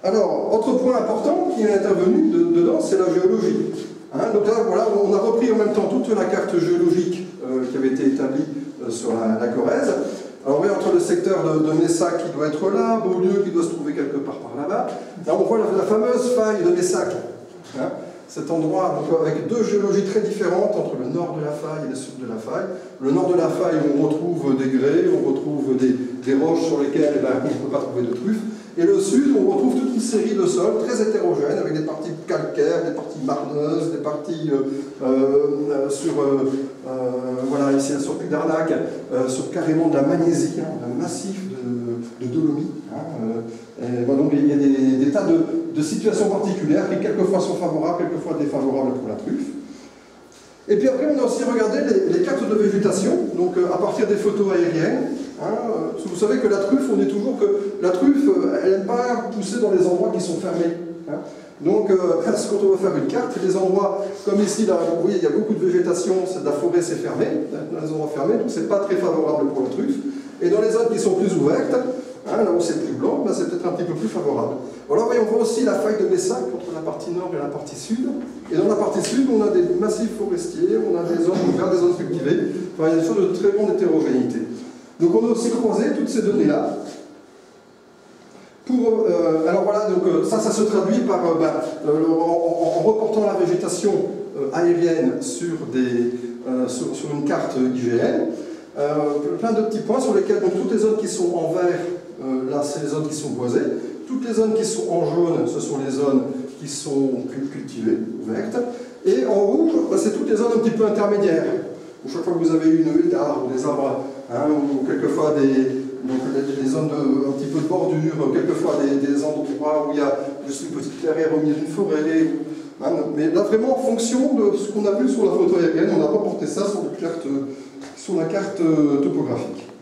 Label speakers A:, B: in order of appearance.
A: Alors, autre point important qui est intervenu dedans, c'est la géologie. Donc là, voilà, on a repris en même temps toute la carte géologique qui avait été établie sur la Corrèze. Alors oui, entre le secteur de Messac qui doit être là, Beaulieu qui doit se trouver quelque part par là-bas. Là, on voit la fameuse faille de Messac. Cet endroit donc, avec deux géologies très différentes entre le nord de la faille et le sud de la faille. Le nord de la faille, on retrouve des grès, on retrouve des roches sur lesquelles on ne peut pas trouver de truffes. Et le sud, on retrouve toute une série de sols très hétérogènes, avec des parties calcaires, des parties marneuses, des parties voilà, ici sur Puy-d'Arnac, sur carrément de la magnésie, un massif de dolomie. Donc il y a des tas de situations particulières qui quelquefois sont favorables, quelquefois défavorables pour la truffe. Et puis après, on a aussi regardé les cartes de végétation, donc à partir des photos aériennes. Vous savez que la truffe, on dit toujours que la truffe, elle n'aime pas pousser dans les endroits qui sont fermés. Donc, quand on veut faire une carte, les endroits, comme ici, là, vous voyez, il y a beaucoup de végétation, de la forêt, c'est fermé, dans les endroits fermés, donc c'est pas très favorable pour la truffe. Et dans les zones qui sont plus ouvertes, là où c'est plus blanc, c'est peut-être un petit peu plus favorable. Alors, on voit aussi la faille de Messac entre la partie nord et la partie sud. Et dans la partie sud, on a des massifs forestiers, on a des zones ouvertes, des zones cultivées. Enfin, il y a des choses de très grande hétérogénéité. Donc, on a aussi croisé toutes ces données-là. Alors voilà, donc ça se traduit par, en reportant la végétation aérienne sur une carte IGN. Plein de petits points sur lesquels, donc, toutes les zones qui sont en vert, là c'est les zones qui sont boisées. Toutes les zones qui sont en jaune, ce sont les zones qui sont cultivées, ouvertes. Et en rouge, c'est toutes les zones un petit peu intermédiaires. Chaque fois que vous avez une huile d'arbre, des arbres, ou quelquefois des zones un petit peu de bordure, quelquefois des endroits où il y a juste une petite clairière au milieu d'une forêt. Mais là, vraiment, en fonction de ce qu'on a vu sur la photo aérienne, on a reporté ça sur la carte topographique.